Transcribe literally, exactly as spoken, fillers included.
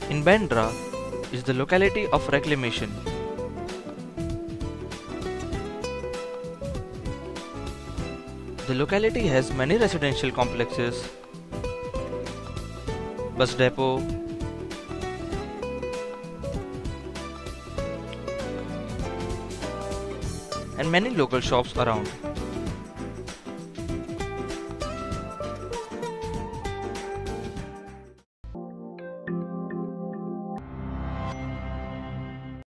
in Bandra is the locality of Reclamation. The locality has many residential complexes, bus depot, and many local shops around.